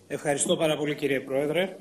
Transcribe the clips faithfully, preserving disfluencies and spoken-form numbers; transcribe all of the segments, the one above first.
Ευχαριστώ πάρα πολύ, κύριε Πρόεδρε.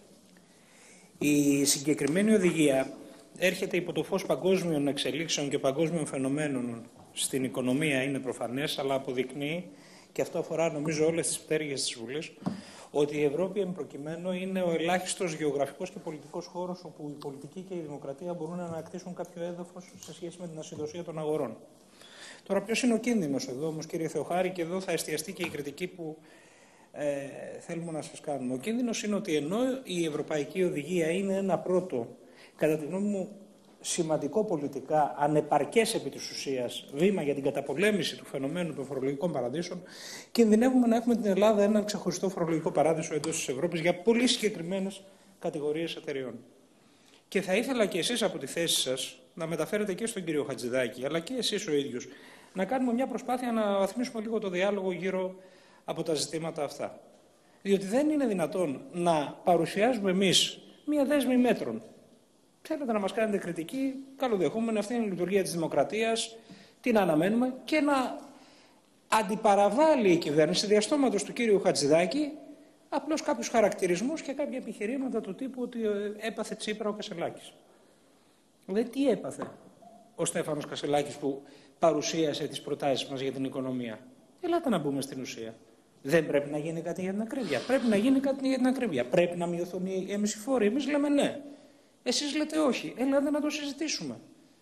Η συγκεκριμένη οδηγία έρχεται υπό το φως παγκόσμιων εξελίξεων και παγκόσμιων φαινομένων στην οικονομία, είναι προφανές, αλλά αποδεικνύει, και αυτό αφορά νομίζω όλες τις πτέρυγες της Βουλής, ότι η Ευρώπη εν προκειμένου είναι ο ελάχιστος γεωγραφικός και πολιτικός χώρος όπου η πολιτική και η δημοκρατία μπορούν να ανακτήσουν κάποιο έδαφος σε σχέση με την ασυδοσία των αγορών. Τώρα, ποιος είναι ο κίνδυνος εδώ, όμως, κύριε Θεοχάρη, και εδώ θα εστιαστεί και η κριτική που ε, θέλουμε να σας κάνουμε. Ο κίνδυνος είναι ότι ενώ η Ευρωπαϊκή Οδηγία είναι ένα πρώτο, κατά τη γνώμη μου, σημαντικό πολιτικά, ανεπαρκές επί της ουσίας βήμα για την καταπολέμηση του φαινομένου των φορολογικών παραδείσων, κινδυνεύουμε να έχουμε την Ελλάδα έναν ξεχωριστό φορολογικό παράδεισο εντός της Ευρώπης για πολύ συγκεκριμένες κατηγορίες εταιρεών. Και θα ήθελα και εσείς από τη θέση σας να μεταφέρετε και στον κύριο Χατζηδάκη, αλλά και εσείς ο ίδιος, να κάνουμε μια προσπάθεια να βαθμίσουμε λίγο το διάλογο γύρω από τα ζητήματα αυτά. Διότι δεν είναι δυνατόν να παρουσιάζουμε εμείς μια δέσμη μέτρων. Θέλετε να μας κάνετε κριτική, καλοδεχόμενη, αυτή είναι η λειτουργία της δημοκρατίας, την αναμένουμε, και να αντιπαραβάλει η κυβέρνηση διαστόματος του κύριου Χατζηδάκη απλώς κάποιους χαρακτηρισμούς και κάποια επιχειρήματα του τύπου ότι έπαθε Τσίπρα ο Κασελάκης. Δηλαδή, τι έπαθε ο Στέφανος Κασελάκης που παρουσίασε τις προτάσεις μας για την οικονομία? Ελάτε να μπούμε στην ουσία. Δεν πρέπει να γίνει κάτι για την ακρίβεια. Πρέπει να γίνει κάτι για την ακρίβεια. Πρέπει να μειωθούν οι έμμεσοι φόροι. Εμείς λέμε ναι. Εσείς λέτε όχι. Ελάτε να το συζητήσουμε.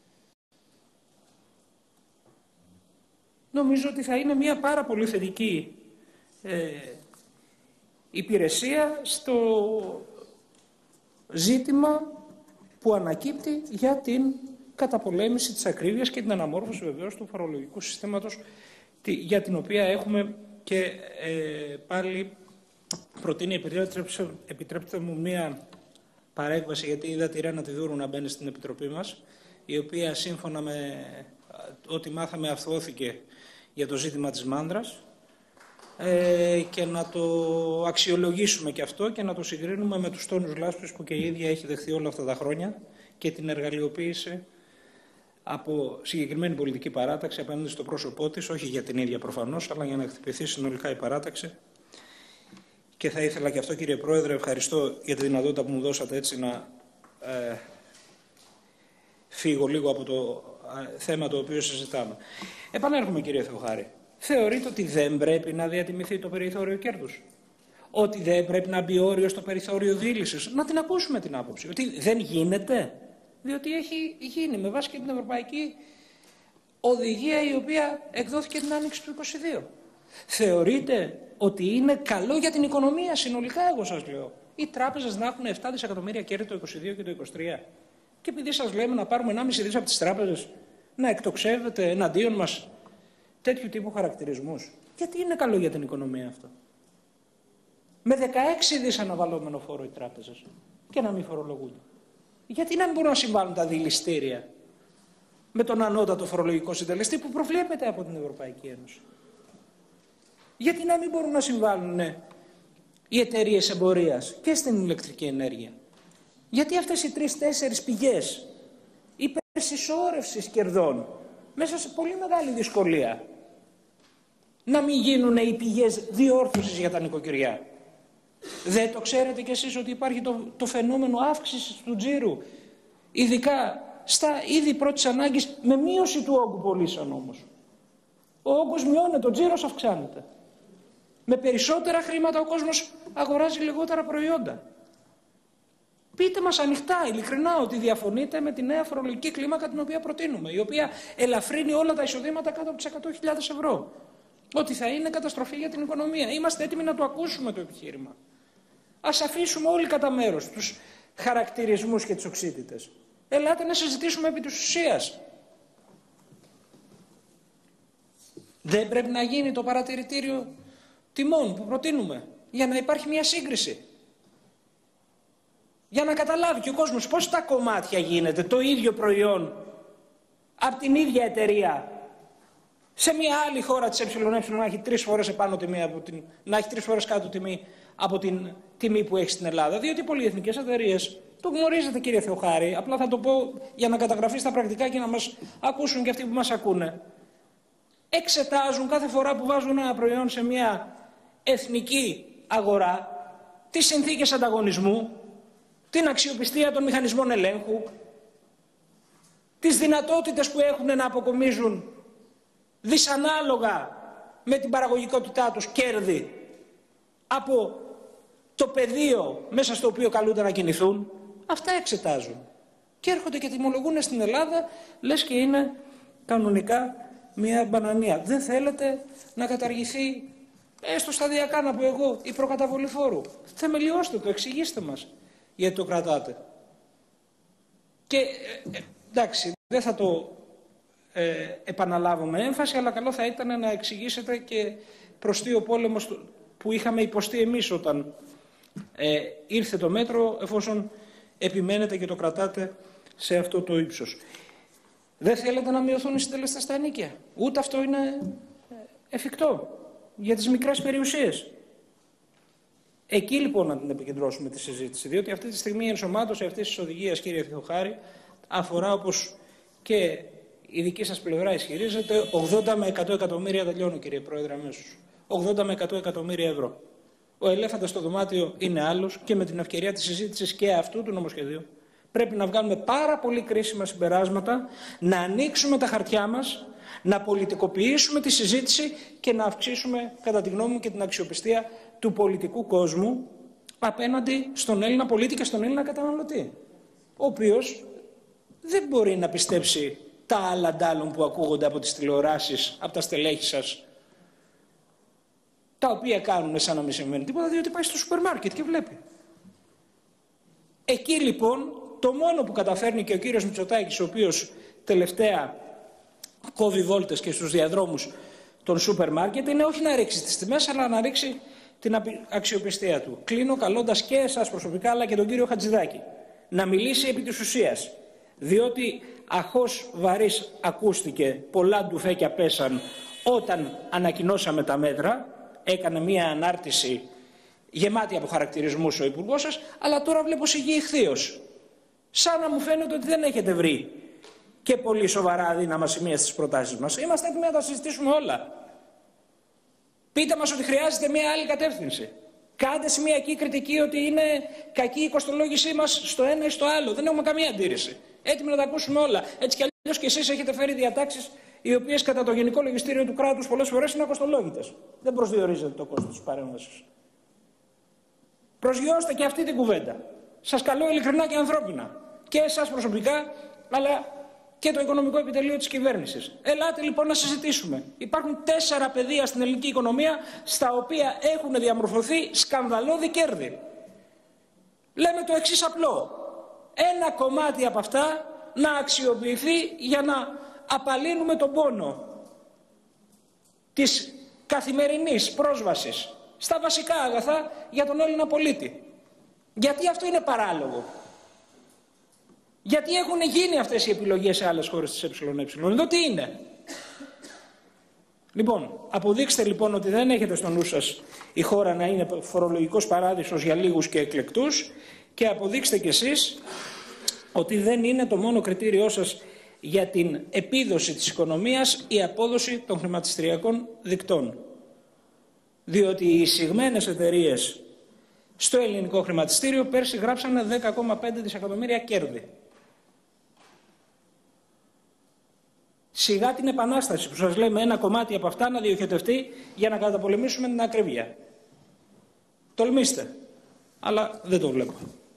Νομίζω ότι θα είναι μια πάρα πολύ θετική ε, υπηρεσία στο ζήτημα που ανακύπτει για την καταπολέμηση της ακρίβειας και την αναμόρφωση βεβαίως του φορολογικού συστήματος, για την οποία έχουμε και ε, πάλι προτείνει, επιτρέψτε, επιτρέψτε μου μία παρέκβαση, γιατί είδα τη Ρένα τη Δούρου να μπαίνει στην Επιτροπή μας, η οποία σύμφωνα με ό,τι μάθαμε αυθώθηκε για το ζήτημα της μάνδρας, ε, και να το αξιολογήσουμε και αυτό και να το συγκρίνουμε με τους τόνους λάσπης που και η ίδια έχει δεχθεί όλα αυτά τα χρόνια και την εργαλειοποίηση από συγκεκριμένη πολιτική παράταξη απέναντι στο πρόσωπό της, όχι για την ίδια προφανώς, αλλά για να χτυπηθεί συνολικά η παράταξη. Και θα ήθελα και αυτό, κύριε Πρόεδρε, ευχαριστώ για τη δυνατότητα που μου δώσατε έτσι να ε, φύγω λίγο από το ε, θέμα το οποίο συζητάμε. Επανέρχομαι, κύριε Θεοχάρη. Θεωρείτε ότι δεν πρέπει να διατιμηθεί το περιθώριο κέρδους? Ότι δεν πρέπει να μπει όριο στο περιθώριο δίλησης? Να την ακούσουμε την άποψη. Ότι δεν γίνεται? Διότι έχει γίνει με βάση και την Ευρωπαϊκή Οδηγία, η οποία εκδόθηκε την Άνοιξη του είκοσι δύο. Θεωρείτε ότι είναι καλό για την οικονομία συνολικά, εγώ σας λέω, οι τράπεζες να έχουν επτά δισεκατομμύρια κέρδη το είκοσι δύο και το είκοσι τρία? Και επειδή σας λέμε να πάρουμε ενάμιση δις από τις τράπεζες, να εκτοξεύετε εναντίον μας τέτοιου τύπου χαρακτηρισμούς? Γιατί είναι καλό για την οικονομία αυτό? Με δεκαέξι δις αναβαλλόμενο φόρο οι τράπεζες και να μην φορολογούνται. Γιατί να μην μπορούν να συμβάλλουν τα δηληστήρια με τον ανώτατο φορολογικό συντελεστή που προβλέπεται από την Ευρωπαϊκή Ένωση? Γιατί να μην μπορούν να συμβάλλουν ναι, οι εταιρείες εμπορίας και στην ηλεκτρική ενέργεια? Γιατί αυτές οι τρεις-τέσσερις πηγές υπερσυσσόρευσης κερδών μέσα σε πολύ μεγάλη δυσκολία να μην γίνουν οι πηγές διόρθωσης για τα νοικοκυριά? Δεν το ξέρετε κι εσείς ότι υπάρχει το, το φαινόμενο αύξησης του τζίρου, ειδικά στα είδη πρώτης ανάγκης, με μείωση του όγκου πωλήσεων όμως? Ο όγκος μειώνεται, ο τζίρος αυξάνεται. Με περισσότερα χρήματα ο κόσμος αγοράζει λιγότερα προϊόντα. Πείτε μας ανοιχτά, ειλικρινά, ότι διαφωνείτε με τη νέα φορολογική κλίμακα την οποία προτείνουμε, η οποία ελαφρύνει όλα τα εισοδήματα κάτω από τις εκατό χιλιάδες ευρώ. Ότι θα είναι καταστροφή για την οικονομία. Είμαστε έτοιμοι να το ακούσουμε το επιχείρημα. Ας αφήσουμε όλοι κατά μέρος τους χαρακτηρισμούς και τις οξύτητες. Ελάτε να συζητήσουμε επί της ουσίας. Δεν πρέπει να γίνει το παρατηρητήριο τιμών που προτείνουμε, για να υπάρχει μια σύγκριση? Για να καταλάβει και ο κόσμος πώς τα κομμάτια γίνεται το ίδιο προϊόν από την ίδια εταιρεία σε μια άλλη χώρα της ΕΕ να έχει τρεις φορές επάνω τιμή από την, να έχει τρεις φορές κάτω τιμή από την τιμή που έχει στην Ελλάδα. Διότι οι πολυεθνικές εταιρείες, το γνωρίζετε κύριε Θεοχάρη, απλά θα το πω για να καταγραφεί στα πρακτικά και να μας ακούσουν και αυτοί που μας ακούνε, εξετάζουν κάθε φορά που βάζουν ένα προϊόν σε μια εθνική αγορά τις συνθήκες ανταγωνισμού, την αξιοπιστία των μηχανισμών ελέγχου, τις δυνατότητες που έχουν να αποκομίζουν δυσανάλογα με την παραγωγικότητά τους κέρδη από το πεδίο μέσα στο οποίο καλούνται να κινηθούν. Αυτά εξετάζουν. Και έρχονται και τιμολογούν στην Ελλάδα, λες και είναι κανονικά μια μπανανία. Δεν θέλετε να καταργηθεί, έστω σταδιακά να πω εγώ, η προκαταβολή φόρου? Θεμελιώστε το, εξηγήστε μας γιατί το κρατάτε. Και ε, εντάξει, δεν θα το ε, επαναλάβω με έμφαση, αλλά καλό θα ήταν να εξηγήσετε και προς τι ο πόλεμος που είχαμε υποστεί εμείς όταν ε, ήρθε το μέτρο, εφόσον επιμένετε και το κρατάτε σε αυτό το ύψος. Δεν θέλετε να μειωθούν οι συντελεστές στα ενοίκια. Ούτε αυτό είναι εφικτό για τις μικρές περιουσίες. Εκεί λοιπόν να την επικεντρώσουμε τη συζήτηση, διότι αυτή τη στιγμή η ενσωμάτωση αυτής της οδηγίας, κύριε Θεοχάρη, αφορά, όπως και η δική σας πλευρά ισχυρίζεται, ογδόντα με εκατό εκατομμύρια, τελειώνω κύριε Πρόεδρε αμέσως, ογδόντα με εκατό εκατομμύρια ευρώ. Ο ελέφαντας στο δωμάτιο είναι άλλος και με την ευκαιρία της συζήτησης και αυτού του νομοσχεδίου πρέπει να βγάλουμε πάρα πολύ κρίσιμα συμπεράσματα, να ανοίξουμε τα χαρτιά μας, να πολιτικοποιήσουμε τη συζήτηση και να αυξήσουμε, κατά τη γνώμη μου, και την αξιοπιστία του πολιτικού κόσμου απέναντι στον Έλληνα πολίτη και στον Έλληνα καταναλωτή, ο οποίος δεν μπορεί να πιστέψει τα άλλα ντάλλον που ακούγονται από τις τηλεοράσεις, από τα στελέχη σας, τα οποία κάνουν σαν να μην συμβαίνει τίποτα, διότι πάει στο σούπερ μάρκετ και βλέπει. Εκεί λοιπόν το μόνο που καταφέρνει και ο κύριος Μητσοτάκης, ο οποίος τελευταία κόβει βόλτες και στους διαδρόμους των σούπερ μάρκετ, είναι όχι να ρίξει τις τιμές, αλλά να ρίξει την αξιοπιστία του. Κλείνω καλώντας και εσάς προσωπικά, αλλά και τον κύριο Χατζηδάκη, να μιλήσει επί της ουσίας. Διότι αχώς βαρύς ακούστηκε, πολλά ντουφέκια πέσαν όταν ανακοινώσαμε τα μέτρα, έκανε μία ανάρτηση γεμάτη από χαρακτηρισμούς ο υπουργός σας, αλλά τώρα βλέπω σιγή ηχθείως. Σαν να μου φαίνεται ότι δεν έχετε βρει και πολύ σοβαρά αδύναμα σημεία στις προτάσεις μας. Είμαστε έτοιμοι να τα συζητήσουμε όλα. Πείτε μας ότι χρειάζεται μία άλλη κατεύθυνση. Κάντε σημειακή κριτική ότι είναι κακή η κοστολόγησή μας στο ένα ή στο άλλο. Δεν έχουμε καμία αντίρρηση. Έτοιμοι να τα ακούσουμε όλα. Έτσι κι αλλιώς και εσείς έχετε φέρει διατάξεις οι οποίες κατά το Γενικό Λογιστήριο του κράτους πολλές φορές είναι ακοστολόγητες. Δεν προσδιορίζεται το κόστος της παρέμβασης. Προσγειώστε και αυτή την κουβέντα. Σας καλώ ειλικρινά και ανθρώπινα. Και εσάς προσωπικά, αλλά και το οικονομικό επιτελείο της κυβέρνησης. Ελάτε λοιπόν να συζητήσουμε. Υπάρχουν τέσσερα πεδία στην ελληνική οικονομία στα οποία έχουν διαμορφωθεί σκανδαλώδη κέρδη. Λέμε το εξής απλό. Ένα κομμάτι από αυτά να αξιοποιηθεί για να απαλύνουμε τον πόνο της καθημερινής πρόσβασης στα βασικά αγαθά για τον Έλληνα πολίτη. Γιατί αυτό είναι παράλογο? Γιατί έχουν γίνει αυτές οι επιλογές σε άλλες χώρες της ΕΕ? Εδώ τι είναι? Λοιπόν, αποδείξτε λοιπόν ότι δεν έχετε στο νου σας η χώρα να είναι φορολογικός παράδεισος για λίγους και εκλεκτούς, και αποδείξτε κι εσείς ότι δεν είναι το μόνο κριτήριό σας για την επίδοση της οικονομίας η απόδοση των χρηματιστηριακών δικτών. Διότι οι εισηγμένες εταιρείες στο ελληνικό χρηματιστήριο πέρσι γράψανε δέκα κόμμα πέντε δισεκατομμύρια κέρδη. Σιγά την επανάσταση που σας λέμε ένα κομμάτι από αυτά να διοχετευτεί για να καταπολεμήσουμε την ακρίβεια. Τολμήστε, αλλά δεν το βλέπω.